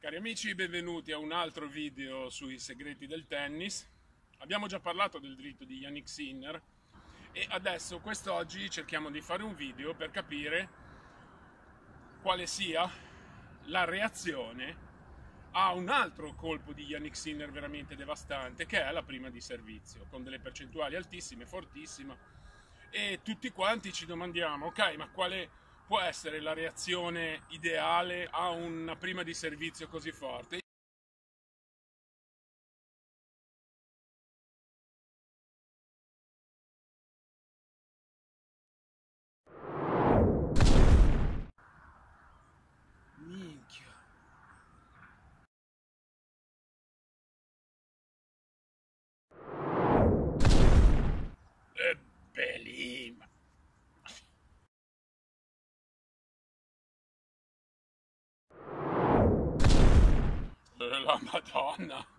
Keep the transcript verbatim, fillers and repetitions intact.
Cari amici, benvenuti a un altro video sui segreti del tennis. Abbiamo già parlato del dritto di Jannik Sinner e adesso quest'oggi cerchiamo di fare un video per capire quale sia la reazione a un altro colpo di Jannik Sinner veramente devastante, che è la prima di servizio, con delle percentuali altissime, fortissime, e tutti quanti ci domandiamo, ok, ma quale può essere la reazione ideale a una prima di servizio così forte? Minchia. È bellissima. La Madonna.